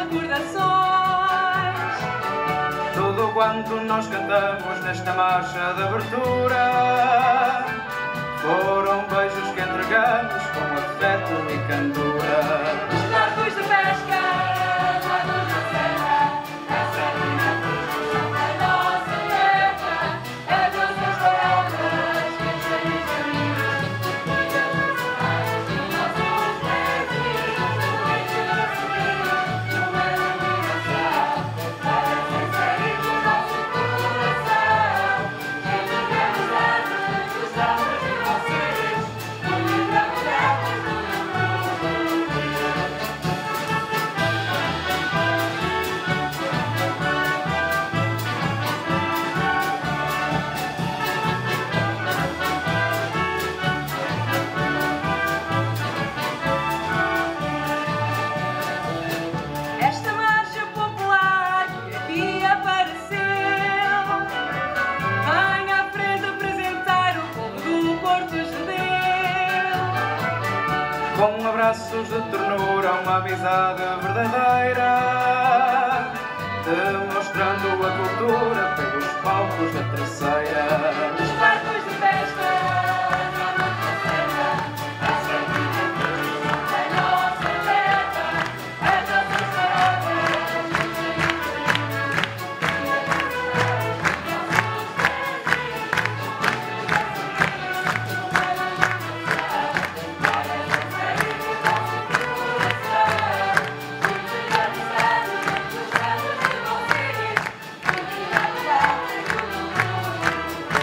recordações. Tudo quanto nós cantamos nesta marcha de abertura foram beijos que entregamos com afeto e candura. Os barcos de pesca, lados da serra, essa é minha fruta, a nossa terra, é das suas palavras que enchem os caminhos, cuida dos amados dos nossos pés e dos caminhos, numa iluminação, parecem sair do nosso coração. Entregamos elas, gostamos de vocês, cuidamos delas no mundo. Esta marcha popular que aqui apareceu vem à frente apresentar o povo do Porto Judeu. Com abraços de ternura, uma amizade verdadeira, demonstrando a cultura pelos palcos da terceira. Os barcos de pesca, na nossa terra, essa é a minha fruta, a nossa terra, é das suas palavras que enchem os caminhos, cuida dos amados dos nossos pés e numa iluminação, parecem sair do nosso coração. Cuidamos delas, gostamos de vocês, cuidamos delas no mundo.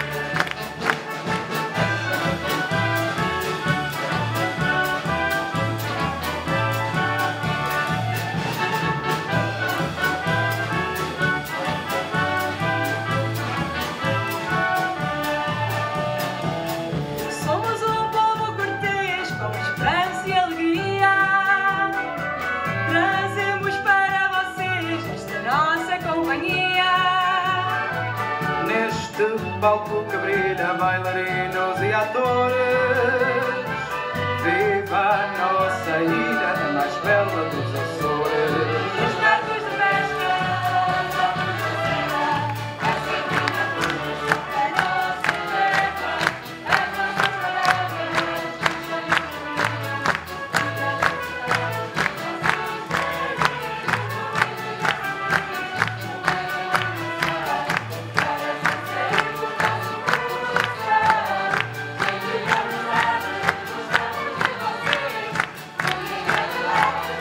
Somos um povo cortês com esperança e alegria. Trazemos para vocês esta nossa companhia. Neste palco que brilha bailarinos e atores, viva a nossa ilha, a mais bela dos Açores. Os barcos de pesca, vamos na serra, essa é a minha fruta, a nossa terra, as nossas palavras que enchem os caminhos, cuida dos amados dos nossos pés e numa iluminação, parecem sair do nosso coração. Entregamos elas, gostamos de vocês, cuidamos delas no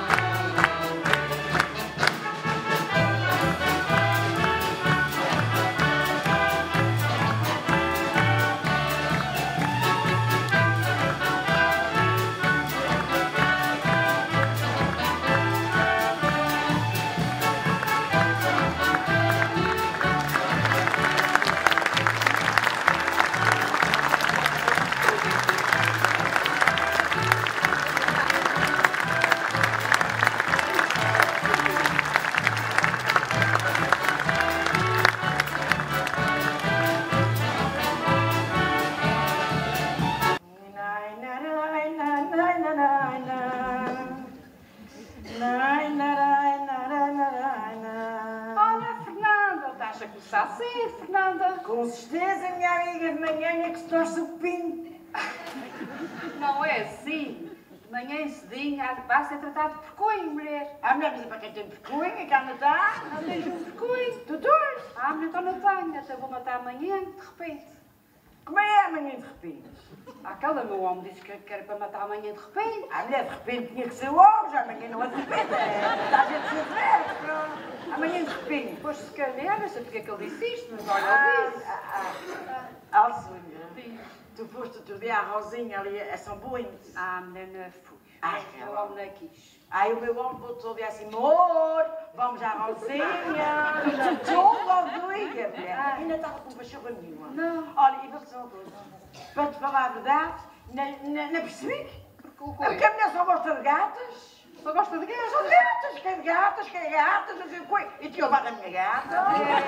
Olha, Fernanda, estás a começar assim, Fernanda? Com certeza, minha amiga de manhã é que se torce o pinto. Não é assim. De manhã cedinho vai ser tratado de porcunho, mulher. A mulher diz para quem tem vergonha, que ela está. Não tens um porcunho. Tu torces. Ah, mas então não tenho, até vou matar amanhã, de repente. Como é amanhã de repente? Aquela meu homem disse que era para matar amanhã de repente. A mulher de repente tinha que ser hoje, amanhã não é de repente. Está a gente se pronto. Amanhã de repente. Pois se calhar, não sei porque é que ele disse isto, mas olha, disse. Alcunha, Diz. tu foste outro dia à Rosinha ali a São Buentes. Ah, mulher, não fui. Ai, O meu homem não quis. Aí o meu homem voltou a dizer assim, amor, vamos à Rosinha. Estou logo doida, mulher. Ainda estava com pachorra nenhuma. Não. Olha, e vou dizer uma coisa. Para te falar a verdade, não percebi. Porque É porque a mulher só gosta de gatas. Só gosta de São gatos. gatas, quer gatas, quer gatas. Eu digo, e te levar a minha gata.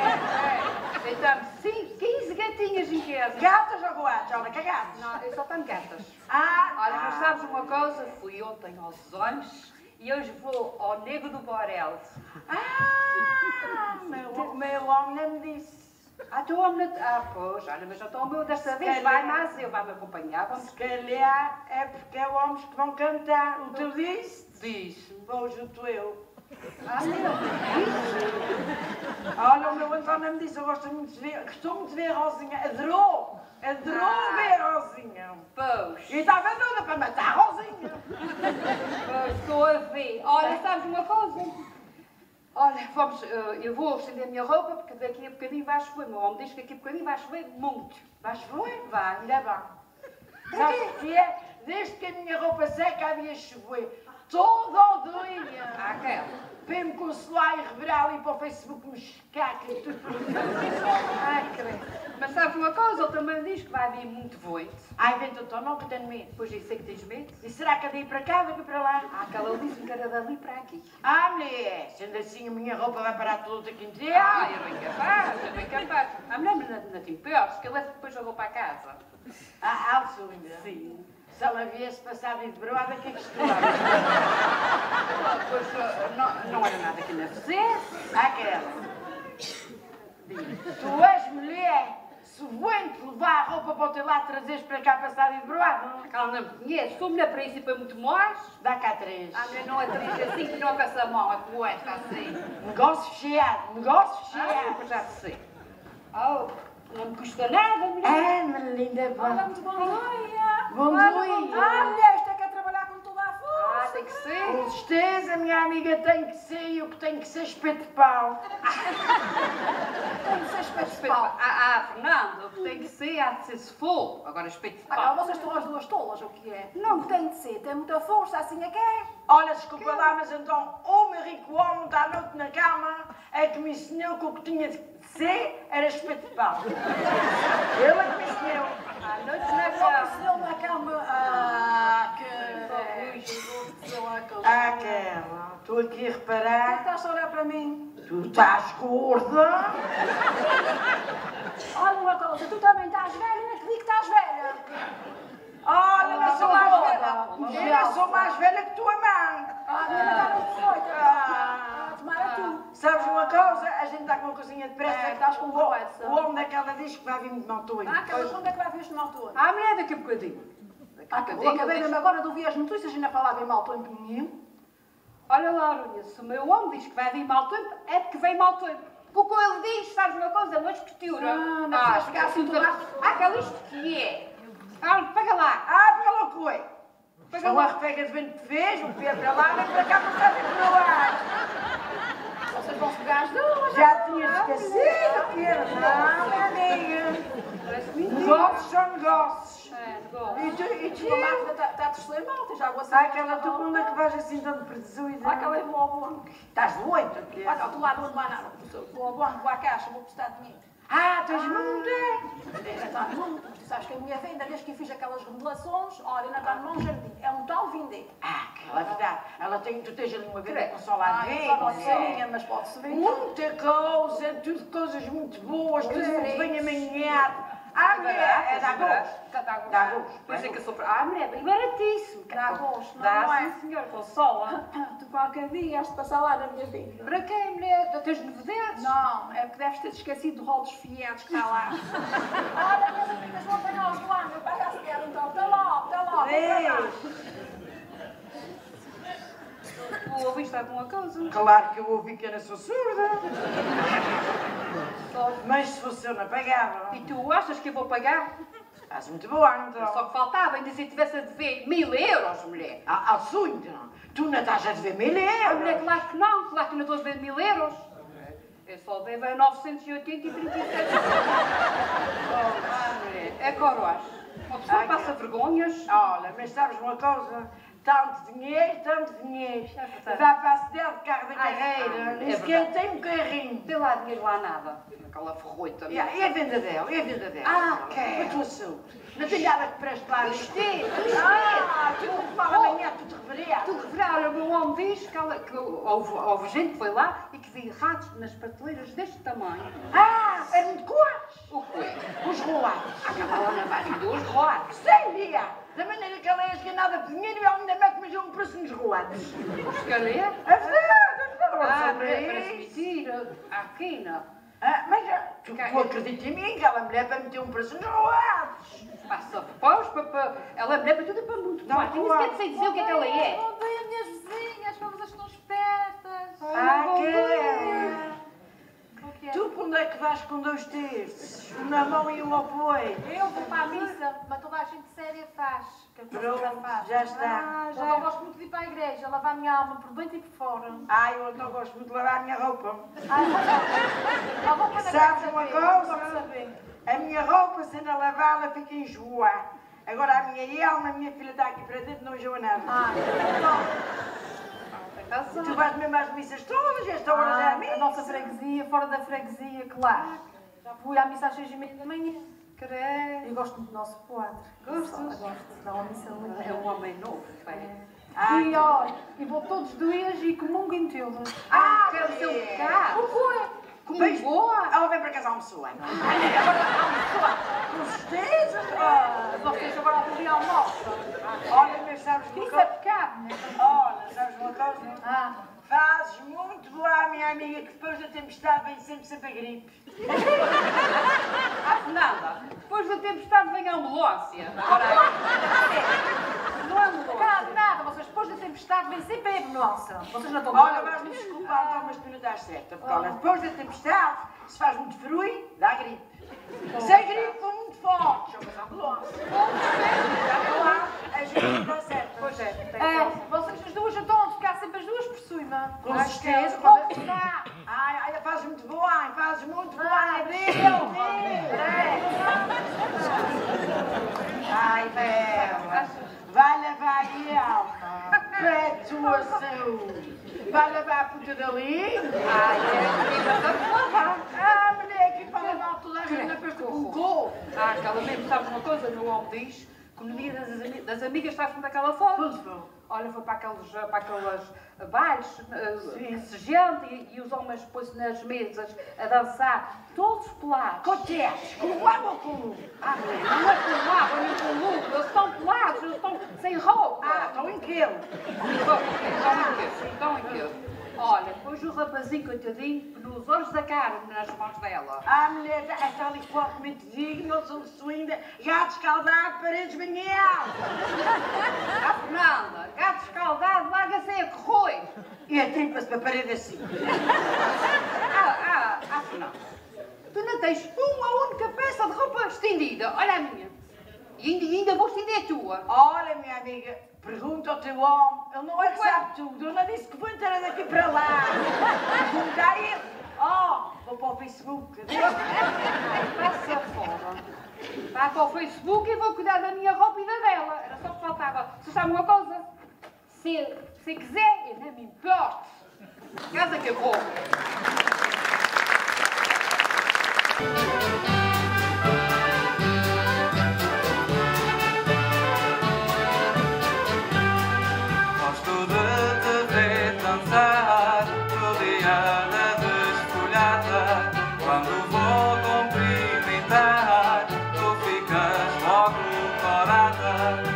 Então, sim, 15 gatinhas em casa. Gatas ou gatos? Olha, que gatos. Não, eu só tenho gatas. Ah, Olha, mas sabes uma coisa? Fui ontem aos olhos E hoje vou ao Nego do Borel. Ah, meu homem não me disse. Tu homem... pois, olha, mas então o meu desta vez vai mais eu, vai-me acompanhar. Vamos... Se calhar é porque é homens que vão cantar. O teu disse? Diz. Vou junto eu. Meu, Olha, o meu António me disse, eu gosto muito de ver, gostou muito de ver a Rosinha. Adorou ver a Rosinha. Pois. E estava toda para matar a Rosinha. Pois, estou a ver. Olha, sabes uma coisa? Olha, vamos, eu vou estender a minha roupa, porque daqui a bocadinho vai chover. Meu homem diz que daqui a bocadinho vai chover muito. Vai chover? Vai. Ainda bem. Sabes o que é? Desde que a minha roupa seca havia chover. Toda o dia. Aquela. Vem-me consolar e reverar ali para o Facebook me escaca e tudo por Ai, credo. Mas sabes uma coisa? Ele também diz que vai vir muito voito. Ai, vem, doutor, não, que eu tenho medo. Pois eu sei que tens medo. E será que é daí para cá, daqui para lá? Aquela disse-me que era dali para aqui. Ah, mulher, sendo assim a minha roupa vai parar toda aqui inteira. É bem capaz, é bem capaz. A mulher não tem piores, que eu levo depois a roupa à casa. Ah, Alçuinda? Sim. Se ela viesse passada e de broada, o que é que escutava? Pois não era nada que não fizesse. Aquela. Tu és mulher. Se vou-te levar a roupa para o teu lado, trazeres para cá passada e de broada. Aquela não me conhece, sou mulher princípio muito mais. Dá cá 3. A mulher não atriz assim que não com essa mão, é como esta assim. Negócio fechado, negócio fechado. Pois já sei. Oh, não me custa nada, mulher. Ah, minha linda, Muito bom dia. Bom Olha, dia. mulher, esta quer trabalhar com toda a força. Tem que ser. Com certeza, minha amiga, tem que ser e o que tem que ser espeto de pau. Tem que ser espeto de pau. Fernando, o que tem que ser há de ser se for. Agora espeto de pau. Vocês estão as duas tolas, o que é? Não, Tem de ser, tem muita força, assim é que é. Olha, desculpa lá, mas então o meu rico homem está à noite na cama é que me ensinou que o que tinha de ser era espeto de pau. Ele é que me ensinou. À noite na cama. Senhor na cama, Aquela, estou aqui a reparar. Estás a olhar para mim? Tu estás gorda. Olha uma coisa, tu também estás velha, não acredito que estás velha. Olha, não sou mais gorda. velha. Eu não sou mais velha que tua mãe. A minha mãe está muito feita. Tomara tu. Sabes uma coisa? A gente está com uma coisinha de pressa. Estás com pressa. O homem daquela diz que vai vir de motor. Aquela quando é que vai ver este mal todo? A mulher daqui a bocadinho. Acabei mesmo agora de ouvir as notícias e ainda falava em mal tempo nenhum. Olha lá, Arunha, se o meu homem diz que vai vir mau tempo, é porque vem mau tempo. Porque o ele diz, sabes uma coisa, uma escritura. Não precisas ficar assim tudo. toda. Aquela isto que é. Paga lá. Pega lá o coi. Pega lá. Pega de vento que fez, o Pedro para lá, vem para cá passar de broar. Vocês vão se pegar as duas. Já tinha esquecido, Pedro. Não, minha amiga. Negócios são negócios. E tu? A máquina está a terceira mal, tens água assim. Aquela tu quando é que vais assim tão presuída? Aquela é boa, boa. Estás doente, Pedro? Olha, do lado não vai nada. Vou ao banco, vou à caixa, vou prestar dinheiro. Tens muita. Está no mundo. Tu sabes que a minha venda, desde que eu fiz aquelas remodelações, olha, ainda está no mão jardim. É um tal vender. Aquela verdade. Ela tem, tu tens ali uma grande consola a ver. Só pode ser minha, mas pode-se vender. Muita coisa, tudo coisas muito boas, tudo muito bem amanhado. Mulher, é da gosto. Dá gosto. Por isso é que eu sou... mulher, bem baratíssimo. Dá gosto, Dá, não é? sim, senhor, consola. Tu qualquer dia has de passar lá na minha vida. Para quem, mulher? Tu tens novidades? Não, é porque deves ter esquecido do rol dos fiados que está lá. Olha, minhas amigas vão apanhar os lá, meu pai já se quer, então. Até logo. Tu ouviste alguma coisa? Claro que eu ouvi que era sou surda. Mas se fosse eu não pagava. E tu achas que eu vou pagar? Estás muito boa, então. Só que faltava ainda se eu tivesse a dever 1000 euros, mulher. Então. Tu não estás a dever 1000 A mulher, euros. claro que não estou a dever 1000 euros. Eu só devo a 980 e 37. Mulher, é coroas. Uma pessoa passa vergonhas. Olha, mas sabes uma coisa? Tanto dinheiro. Vai para a cidade de carro da carreira. Nem sequer tem um carrinho. Tem lá dinheiro lá nada. Aquela ferroita. E a venda dela? quer. A tua saúde. Não tem nada que preste lá nisto. Tu fala amanhã, tu te revereas. Tu referes, olha, o meu homem diz que houve gente que foi lá e que viu ratos nas prateleiras deste tamanho. Eram de cores. O quê? Os rolados. Aquela lá na barriga dos roados. Sem dia. Da maneira que ela é esganada por dinheiro e ela ainda mete-me um preço nos roados. Escalê? É verdade. Parece mentira. Aqui não. Mas tu acredita em mim que ela mulher para meter um preço nos roados. Passa pós, ela é mulher para tudo e para muito. Não, nem sequer sei dizer o que é que ela é. Odeio as minhas vizinhas, para vocês estão espertas. O que é? Tu quando é que vais com 2 terços? Na mão e um apoio. Eu vou para a missa, mas toda a gente séria faz. Que Pronto, já está. Eu não gosto muito de ir para a igreja, lavar a minha alma por dentro e por fora. Eu não gosto muito de lavar a minha roupa. A roupa da Sabes casa uma bem, não gosto de coisa? saber. A minha roupa, se não lavar, ela fica enjoa. Agora a minha alma, a minha filha está aqui para dentro, não enjoa nada. Tu vais mesmo às missas todas, esta hora já é a missa. A nossa freguesia, fora da freguesia, claro. Já fui à missa às 6h30 da manhã. Creio. E gosto muito do nosso padre. Gostas? Gosto. Dá uma missa linda. É um homem novo, é. E olha, e vou todos os dias e comungo em tudo. Quero ser um bocado. Beijo. Boa. Ela vem para casa almoçoar. Com certeza. Vocês agora vão vir ao almoço. Olha, mas sabes uma Isso é coisa? pecado, né? Olha, sabes uma coisa? Fazes muito boa à minha amiga que depois da tempestade vem sempre a gripe. Nada. Depois da tempestade vem a ambulância. Agora não é ambulância. Nada, vocês depois da tempestade vêm sempre a nossa. Vocês não estão Olha, vais-me desculpar, então, mas tu não estás certa. Porque olha, depois da tempestade, se faz muito frio, dá gripe. Se a gripe for muito forte, chama-se ambulância. A gente não está certa. Pois é. Vocês as duas já estão a ficar sempre as duas por cima. Com certeza. Vão ficar. Ai, fazes muito boa, fazes muito boa. Ai, Bela, vai lavar a alma, para a tua saúde. Vai lavar a puta dali. Mulher, aqui para lavar toda a gente na festa com o cor. Aquela mesmo, sabes uma coisa? Meu homem diz que no dia das amigas faz-me daquela forma. Onde foi? Olha, foi para aqueles bailes, gente, e os homens pôs-se nas mesas a dançar, todos pelados. Com tetos, com água ou com lume? Não é com água nem com lume, eles estão pelados, eles estão sem roupa. Estão em quilo. Estão em quê? Olha, depois o rapazinho, coitadinho, nos olhos da cara, nas mãos dela. Mulher, está ali fortemente digno, eles são de suína, gato escaldado, paredes banhadas. Fernanda, gato escaldado, larga-se a correr. E atripa-se para a parede assim. Fernanda, tu não tens uma única peça de roupa estendida, olha a minha. E ainda vou estender a tua. Olha, minha amiga, pergunta ao teu homem, ele não é que sabe tudo, eu não disse que vou entrar daqui para lá. Pergunta a ele. Vou para o Facebook. Passa fora. Vai para o Facebook e vou cuidar da minha roupa e da dela. Era só que faltava. Se sabe uma coisa? Se quiser, eu não me importo. Casa que eu vou. Gosto de te ver dançar, rodeada de esfolhada. Quando vou cumprimentar, tu ficas logo corada.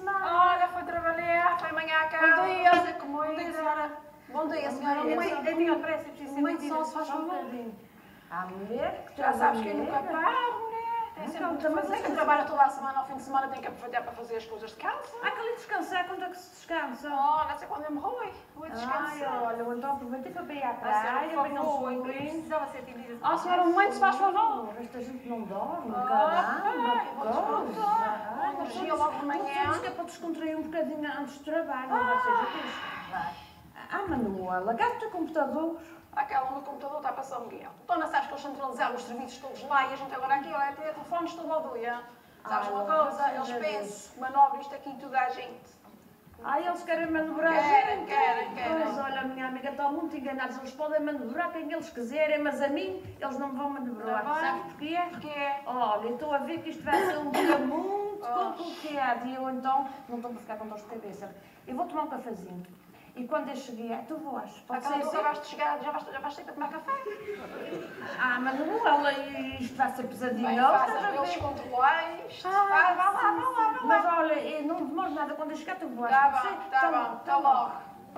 semana? Olha, foi trabalhar, foi amanhã à casa. Bom dia, fazer comida. bom dia, senhora. Bom dia, senhora. Eu tinha pressa, preciso ser Muito medida. só, se faz favor. A mulher que Já sabes que nunca para, mulher. Tem sempre muito a fazer. Quem trabalha toda a semana, ao fim de semana, tem que aproveitar para fazer as coisas de casa. Há que ali descansar, quando é que se descansa? Oh, não sei quando eu me rui. Vou descansar. Ai, olha, eu então aproveitei para ir à Ah, praia, senhora, apanhar por um favor. sombrinho. Precisava ser atendida. Oh, senhora, mãe, se faz favor. Esta gente não dorme, Ah, caramba, bem, vou coisa. descontar. Ai, Energia logo de manhã. Sabes que é para descontrair um bocadinho antes do trabalho, não vai ser isso? Ah, Manuela, gasta o computador. Aquela no computador está para São Miguel. Dona, sabes que eles centralizaram os serviços todos lá e a gente agora aqui, olha, tem telefones todo ao dia. Sabes uma coisa? Eles pensam, manobram isto aqui em toda a gente. Ai, eles querem manobrar a Querem, gente. querem. Pois, olha, minha amiga, estão muito enganados. Eles podem manobrar quem eles quiserem, mas a mim, eles não me vão manobrar. Não vai? Sabes porquê? Porquê? Olha, estou a ver que isto vai ser um dia muito complicado e eu então não estou para ficar com dor de cabeça. Eu vou tomar um cafezinho. E quando eu cheguei, tu vais. Pode Aquela ser tu assim? acabaste de chegar, já vais ter para tomar café? Ah, Manuela, isto vai ser pesadinho. Bem, Não, faça estás a eles ver? controlar isto. Ah, Vá lá. Mas olha, eu não demoro nada quando eu chegar, tu vais. Tá Pode ser? bom, tá bom. Até logo.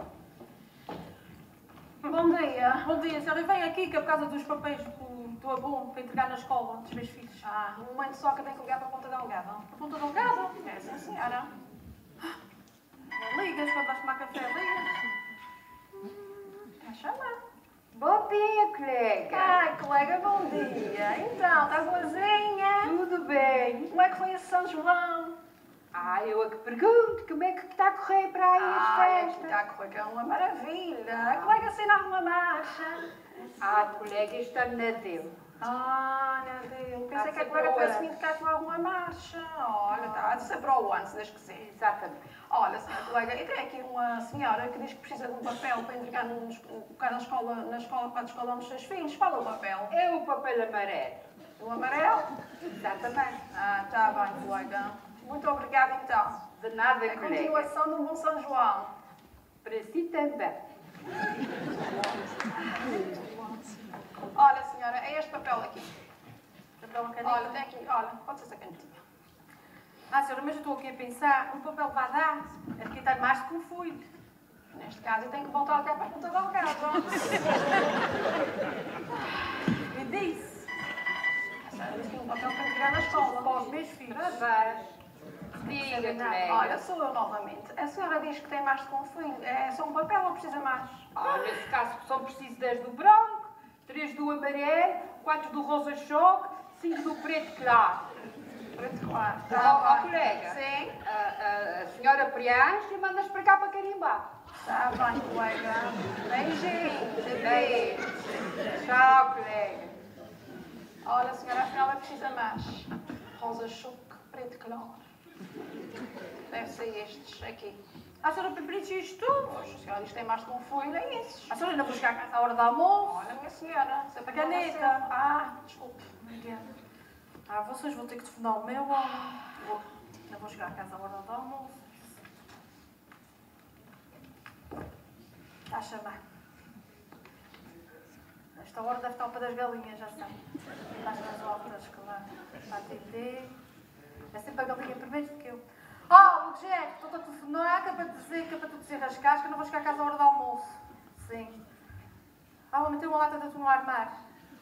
Bom dia, senhora. Eu venho aqui que é por causa dos papéis do abuso para entregar na escola dos meus filhos. Ah, um momento só que eu tenho que ligar para a ponta delgada. A ponta do gado. É, sim, senhora. Não ligas quando vais tomar café, ligas. Vai chamar. Bom dia, colega. Ai, colega, bom dia. Então, estás boazinha? Tudo bem? Como é que foi esse São João? Eu a que pergunto como é que está a correr para aí as Ai, aqui festas. está a correr, que é uma maravilha. A colega ensina alguma marcha? Colega, este ano não deu. Ah, meu Deus. Pensei que a sempre colega boa. tivesse vindo cá com alguma marcha. Olha, está a ser para o ano, se Deus quiser. Exatamente. Olha, senhora colega, eu tenho aqui uma senhora que diz que precisa de um papel para entregar cá na escola para a escola dos seus filhos. Qual é o papel? É o papel amarelo. O amarelo? Exatamente. Ah, está bem, colega. Muito obrigada, então. De nada, A colega. continuação de um bom São João. Para si também. Olha, senhora, é este papel aqui. Papel uma caneta. Olha, tem aqui, olha, pode ser essa canetinha. Ah, senhora, mas eu estou aqui a pensar, o papel vai dar. É porque está mais do que um fui. Neste caso, eu tenho que voltar cá para a ponta delgada. E disse. A senhora disse que tinha um papel para entregar na escola. Para os meus filhos. Parabéns. Diga, colega. Olha, sou eu novamente. A senhora diz que tem mais de que um filho. É só um papel ou precisa mais? Nesse caso, só preciso 10 do branco, 3 do amarelo, 4 do rosa choque, 5 do preto claro. Preto claro. Colega. Sim. A senhora preenche e manda-se para cá para carimbar. Está bem, colega. Beijinhos. Beijo. Tchau, colega. Olha, senhora, afinal é precisa mais. Rosa choque, preto claro. Deve ser estes aqui. A senhora preenche isto tudo. Pois, a senhora diz que tem mais de que um folho, é esses. A senhora ainda vou chegar a casa à hora do almoço. Olha, minha senhora. Você A caneta. Ah, desculpe. Obrigada. Vocês vão ter que telefonar o meu homem. Ainda vou chegar a casa à hora do almoço. Está a chamar. Esta hora deve estar o pé das galinhas, já sei. Está nas voltas, claro. Está a atender. É sempre a galinha primeiro do que eu. Lugero, estou a telefonar, que é para dizer que é para tu desenrascares, que eu não vou chegar a casa à hora do almoço. Sim. Vou meter uma lata de atum no armário.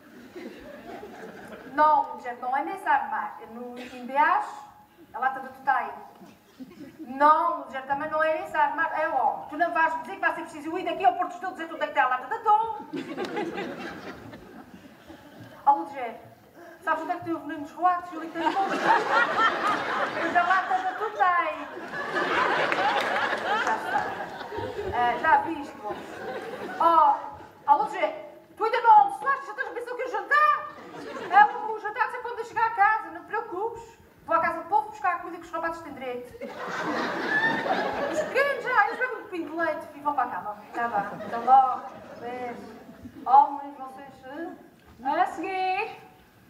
Não, Lugero, não é nesse armário. É no embaixo, a lata de atum está aí. Não, Lugero, também não é nesse armário. É ó, tu não vais dizer que vai ser preciso ir daqui ao Porto Estou dizer tudo é que tem a lata de atum. Lugero, sabes onde é que tem o veneno dos roatos? Eu li que tem pouco. Mas a lata de atum tem. Já viste, moço. Lugero, tu ainda não almoçaste? Já estás a pensar que eu jantar? O jantar sempre quando eu chegar a casa, não te preocupes. Vou à casa do povo buscar a comida que os rapazes têm direito. Os pequenos já, eles bebem um copinho de leite e vão para a cama. Está bem, então logo. Beijo. Homens, vocês a seguir.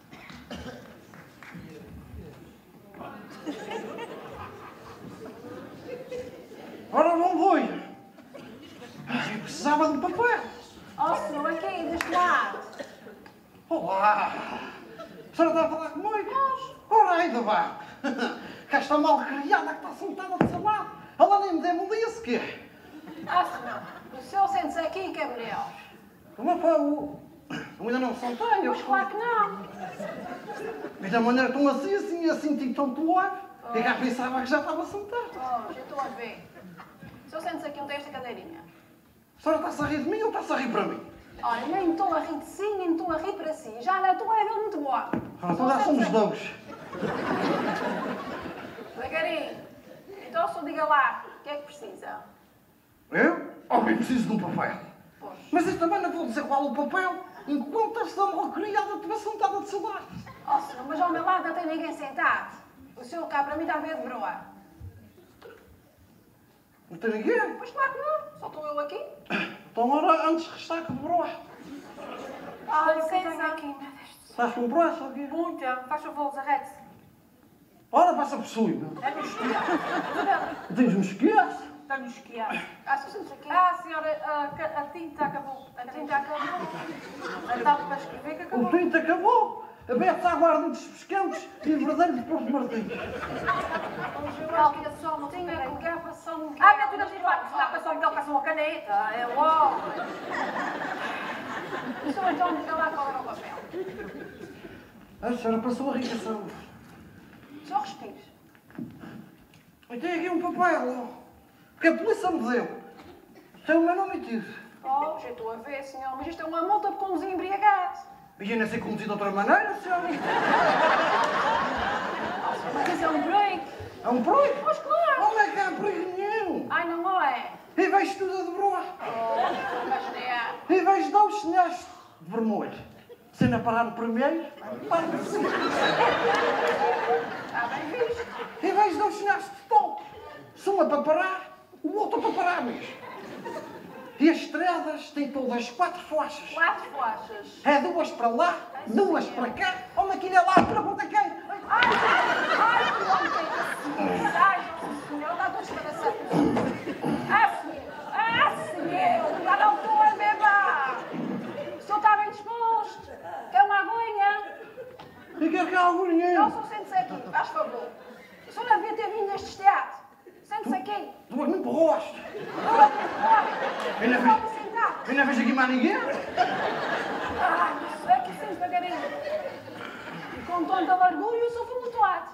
Ora, não vou. Eu precisava de papel. Senhor, aqui, deste lado. Olá. A senhora está a falar comigo? Ora, ainda bem. Cá está mal criada que está sentada de seu lado. Ela nem me demoliu sequer. Ah, senhor, o senhor sente-se aqui que é melhor. Mas pá, eu ainda não sentei. Mas claro que não. Mas da maneira tão assim, tipo tão tolado. É que já pensava que já estava sentado. Oh, já estou a ver. O senhor sente-se aqui onde tem esta cadeirinha. A senhora está-se a rir de mim ou está-se a rir para mim? Olha, nem estou a rir de si, nem estou a rir para si. Já não estou a ver muito boa. Então já somos dois. Devagarinho. Então, o senhor diga lá, o que é que precisa? Eu? Oh, bem, preciso de um papel. Pois. Mas eu também não vou dizer qual o papel enquanto esta malcriada estiver sentada de seu lado. Oh, senhor, mas ao meu lado não tem ninguém sentado. O senhor cá para mim está a ver de broa. Não tem ninguém? Pois claro que não, só estou eu aqui. Então ora, antes restaca de broa. Ah, Licença. licença aqui, meu Deus. Estás com pressa aqui? Muita. Faz favor, arrete-se. Ora, passa por cima. É no esquiar. Tens um esquece? Está no esquiar. Ah, se sente aqui. Ah, senhora, a tinta acabou. A tinta acabou. A tal para escrever que O acabou. tinto acabou. Aberto à guarda dos pescantes e verdadeiro de Porto Martins. Calma, só não tinha que ligar para São Miguel. Ah, minha filha, diz lá, se lá passou Miguel, passou uma caneta. É logo. O senhor então diga lá qual era o papel. A senhora passou a ricação. Só respires. Eu tenho aqui um papel. Que a polícia me deu. Tem o meu nome e tudo. Oh, já estou a ver, senhor, mas isto é uma multa por conduzir embriagado. E ainda ser conduzido de outra maneira, senhora? Mas isso é um break. É um perigo? Pois claro. Não é que há perigo nenhum. Ai, não é? E vejo tudo de broa. Oh, mas não é. E vejo dois sinais de vermelho. Se ainda parar no primeiro, para no segundo. Está bem visto. E vejo dois sinais de stop. Se um é para parar, o outro é para parar mesmo. E as estradas têm todas 4 faixas. 4 flechas. É 2 para lá, 2 para cá. Uma maquilha lá, pergunta quem. Ai, que homem tem assim. Ai, nossa senhora, dá dor de cabeça. Ah, senhor, já não estou a beber. O senhor está bem disposto? Quer uma aguinha? E quer que há algum dinheiro? Não, só sente-se aqui, faz favor. O senhor não devia ter vindo neste teatro. Sente-se aqui. Tu me empurraste. Não pode sentar. Ainda vejo aqui mais ninguém? Ai, isso é que sente devagarinho. E com tanta largura, eu sou flutuado.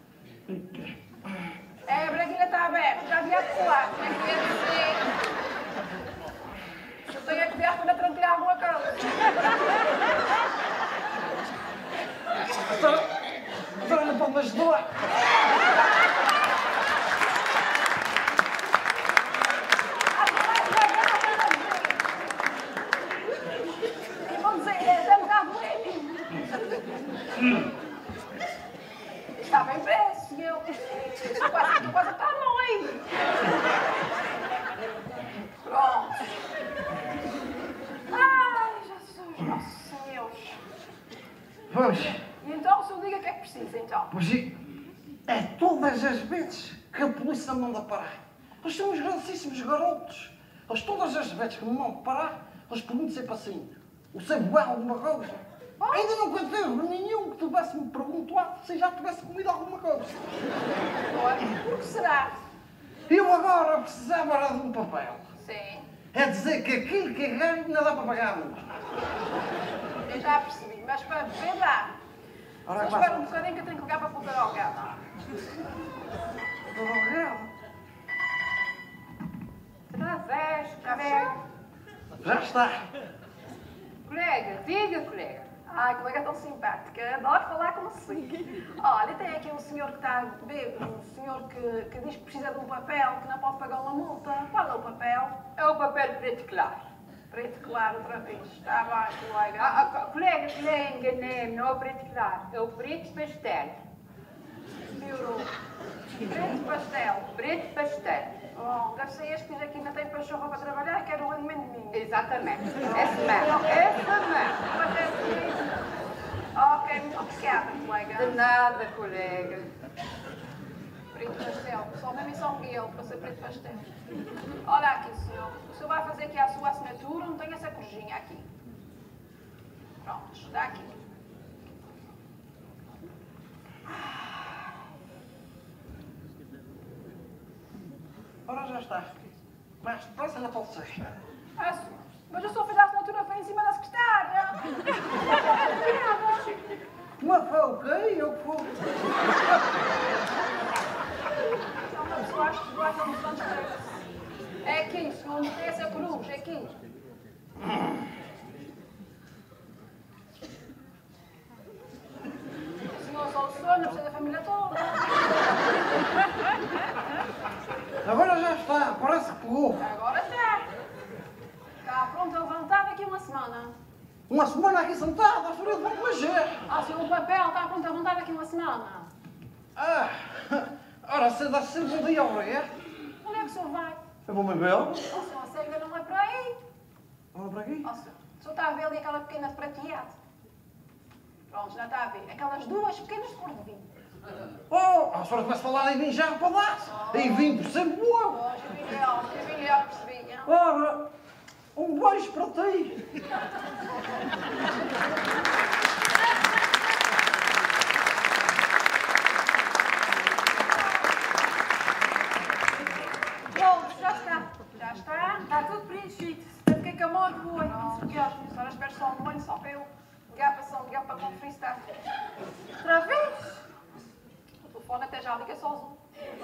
É, a braguilha está aberta, já havia de pular. Como é que ia dizer? Eu tenho que ver para tranquilar alguma coisa. A senhora não pode me ajudar. E vão dizer, é um bocado leve. Está bem preso, senhor. Estou quase a estar mãe. Pronto. Ai, Jesus, nosso Senhor. Pois, E então o senhor diga o que é que precisa, então. pois é todas as vezes que a polícia me manda parar. Eles são uns grandíssimos garotos. Eles todas as vezes que me mandam parar, eles perguntam sempre assim, você bebeu alguma coisa? Ainda não contei nenhum que tivesse-me perguntado se já tivesse comido alguma coisa. Olha, por que será? Eu agora precisava era de um papel. Sim, É dizer que aquilo que ganho ainda dá para pagar a multa. eu já percebi, mas para beber dá. Ora, Só espera um bocadinho que eu tenho que ligar para a puta ao gado. Já fechou? Já está. Colega, diga, colega. Ai, colega tão simpática, adoro falar consigo. Olha, tem aqui um senhor que está bêbado, um senhor que diz que precisa de um papel, que não pode pagar uma multa. Qual é o papel? É o papel preto claro. Preto claro, outra vez. Está bem, colega. Colega, enganei-me, não é o preto claro. É o preto pastel. Piorou. Preto pastel. Preto pastel. Bom, deve ser este que diz aqui ainda tem pachorra para trabalhar e quer o alimento de mim. Exatamente. Esse mesmo. Esse mesmo. Mas é assim. Ok, muito obrigada, colega. De nada, colega. Preto pastel. Só mesmo em São Miguel para ser preto pastel. Olha aqui, senhor. O senhor vai fazer aqui a sua assinatura, não tem essa corujinha aqui. Pronto, dá aqui. Ora, já está. Mais depressa não pode ser. Ah, senhor, mas eu só fiz a assinatura foi em cima da secretária. Mas foi o quê? Eu que fui. Não, mas eu acho que vai dar um tanto de... É aqui, senhor, não tem essa cruz, é aqui. O senhor só o senhor, não precisa da família toda. Agora já está, parece que pegou. Agora está. Está pronto a levantar daqui uma semana. Uma semana aqui sentada, a senhora vai mexer. Ah, senhor, o papel está pronto a levantar daqui uma semana. Ah, ora, você dá sempre um dia ao ver. Onde é que o senhor vai? Eu vou me ver. Oh, senhor, a cega não é para aí. Vamos para aqui? Oh, senhor, o senhor está a ver ali aquela pequena de prateado? Pronto, já está a ver. Aquelas duas pequenas de cor de vinho. Oh, a senhora começa a falar em vinho já para dar. Em vinho por sempre bom. Oh, Jubilhão, percebi. Ora, um beijo para ti. Pronto, já está. Já está. Está tudo preenchido. Eu fiquei com a mão de boa. A senhora espera só um momento, só para eu ligar para conferir se está. Outra vez? O telefone até já liga sozinho.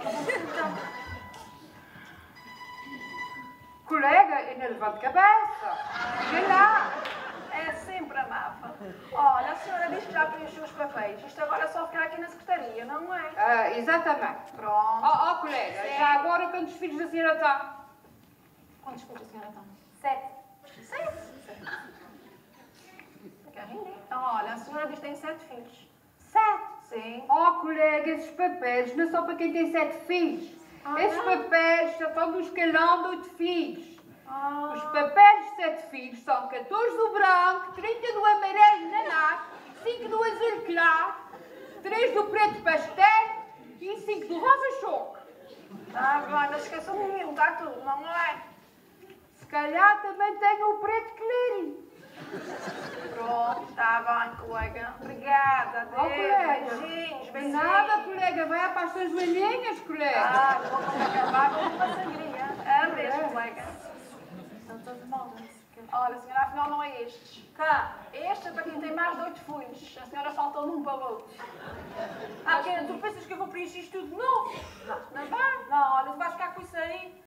Colega, eu não levanto cabeça. Vê lá. É sempre a Mafa. Olha, a senhora diz que já preencheu os papéis. Isto agora é só ficar aqui na secretaria, não é? Ah, exatamente. Pronto. Ó, colega, já agora quantos filhos da senhora está? Quantos filhos a senhora tem? 7. 7? Carrinho. Então, olha, a senhora diz que tem 7 filhos. 7? Sim. Ó, colega, esses papéis não são para quem tem 7 filhos. Esses papéis só estão dos calão de filhos. Os papéis de 7 filhos são 14 do branco, 30 do amarelo naná, 5 do azul claro, 3 do preto pastel e 5 do rosa choque. Tá bem, não se esqueçam de mim, está tudo, não é? Se calhar também tenho o preto clarinho. Pronto, está bem, colega. Obrigada, Ó, colega. beijinhos, De beijinhos. nada, colega, vai para as suas velhinhas, colega. Ah, vou acabar com uma sangria. Adeus, colega. Estão todos bons. Olha, a senhora, afinal não é estes. Cá, este é para quem tem mais de 8 folhos. A senhora falta um para o outro. Ah, Kena, tu pensas que eu vou preencher isto tudo de novo? Não vai? Não, olha, tu vais ficar com isso aí.